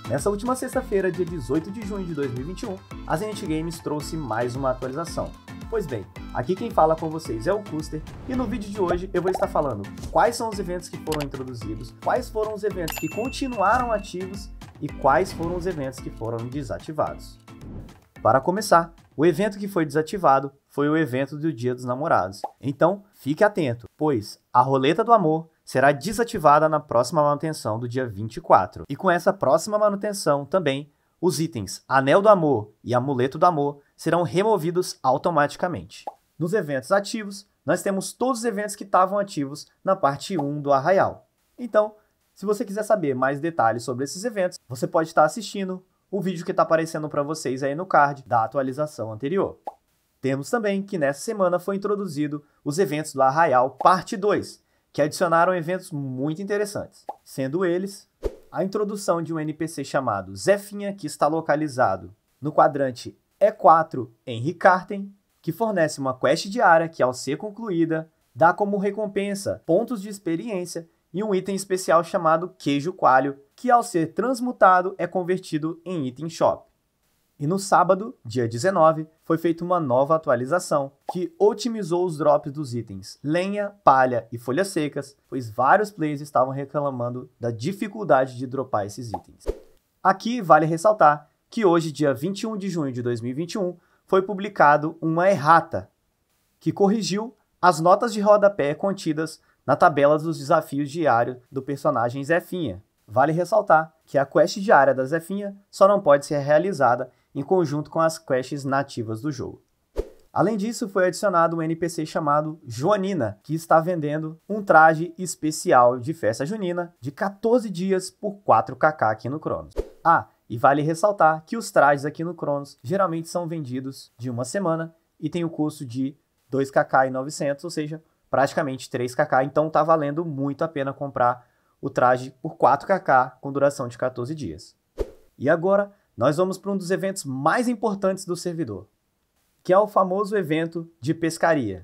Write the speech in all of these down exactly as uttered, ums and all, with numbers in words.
Nessa última sexta-feira, dia dezoito de junho de dois mil e vinte e um, a Zenit Games trouxe mais uma atualização. Pois bem, aqui quem fala com vocês é o Custer, e no vídeo de hoje eu vou estar falando quais são os eventos que foram introduzidos, quais foram os eventos que continuaram ativos e quais foram os eventos que foram desativados. Para começar, o evento que foi desativado foi o evento do Dia dos Namorados. Então, fique atento, pois a Roleta do Amor será desativada na próxima manutenção do dia vinte e quatro. E com essa próxima manutenção também, os itens Anel do Amor e Amuleto do Amor serão removidos automaticamente. Nos eventos ativos, nós temos todos os eventos que estavam ativos na parte um do Arraial. Então, se você quiser saber mais detalhes sobre esses eventos, você pode estar assistindo o vídeo que está aparecendo para vocês aí no card da atualização anterior. Temos também que nessa semana foi introduzido os eventos do Arraial parte dois, que adicionaram eventos muito interessantes, sendo eles a introdução de um N P C chamado Zefinha, que está localizado no quadrante E quatro em Ricarten, que fornece uma quest diária que, ao ser concluída, dá como recompensa pontos de experiência e um item especial chamado Queijo Coalho, que, ao ser transmutado, é convertido em item shop. E no sábado, dia dezenove, foi feita uma nova atualização que otimizou os drops dos itens lenha, palha e folhas secas, pois vários players estavam reclamando da dificuldade de dropar esses itens. Aqui vale ressaltar que hoje, dia vinte e um de junho de dois mil e vinte e um, foi publicado uma errata que corrigiu as notas de rodapé contidas na tabela dos desafios diários do personagem Zefinha. Vale ressaltar que a quest diária da Zefinha só não pode ser realizada em conjunto com as quests nativas do jogo. Além disso, foi adicionado um N P C chamado Joanina, que está vendendo um traje especial de festa junina de quatorze dias por quatro K K aqui no Cronos. Ah, e vale ressaltar que os trajes aqui no Cronos geralmente são vendidos de uma semana e tem o custo de dois K K e novecentos, ou seja, praticamente três K K, então tá valendo muito a pena comprar o traje por quatro K K com duração de quatorze dias. E agora, nós vamos para um dos eventos mais importantes do servidor, que é o famoso evento de pescaria.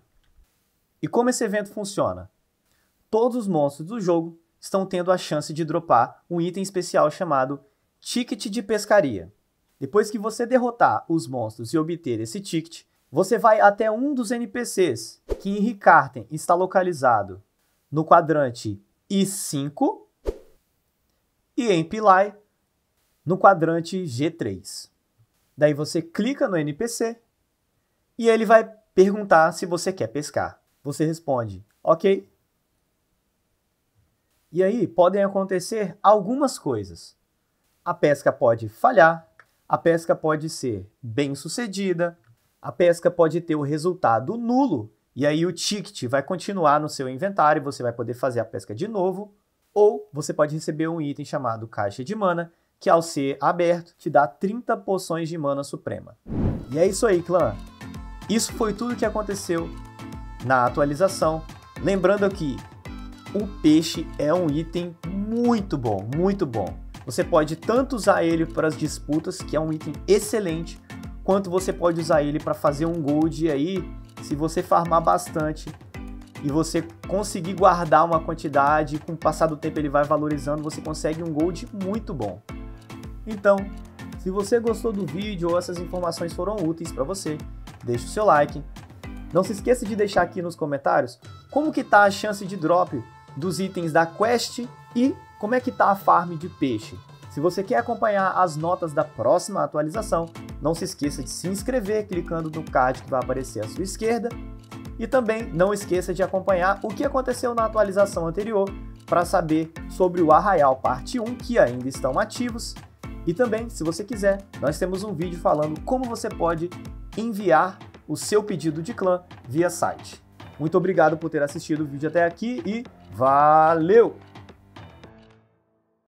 E como esse evento funciona? Todos os monstros do jogo estão tendo a chance de dropar um item especial chamado Ticket de Pescaria. Depois que você derrotar os monstros e obter esse ticket, você vai até um dos N P Cs, que em Ricarten está localizado no quadrante I cinco e em Pilai no quadrante G três. Daí você clica no N P C e ele vai perguntar se você quer pescar. Você responde, ok. E aí podem acontecer algumas coisas. A pesca pode falhar, a pesca pode ser bem sucedida, a pesca pode ter o resultado nulo, e aí o ticket vai continuar no seu inventário, você vai poder fazer a pesca de novo, ou você pode receber um item chamado Caixa de Mana, que ao ser aberto, te dá trinta poções de mana suprema. E é isso aí, clã. Isso foi tudo que aconteceu na atualização. Lembrando que o peixe é um item muito bom, muito bom. Você pode tanto usar ele para as disputas, que é um item excelente, quanto você pode usar ele para fazer um gold. E aí, se você farmar bastante e você conseguir guardar uma quantidade, com o passar do tempo ele vai valorizando, você consegue um gold muito bom. Então, se você gostou do vídeo ou essas informações foram úteis para você, deixe o seu like. Não se esqueça de deixar aqui nos comentários como que tá a chance de drop dos itens da quest e como é que tá a farm de peixe. Se você quer acompanhar as notas da próxima atualização, não se esqueça de se inscrever clicando no card que vai aparecer à sua esquerda. E também não esqueça de acompanhar o que aconteceu na atualização anterior para saber sobre o Arraial parte um, que ainda estão ativos. E também, se você quiser, nós temos um vídeo falando como você pode enviar o seu pedido de clã via site. Muito obrigado por ter assistido o vídeo até aqui e valeu!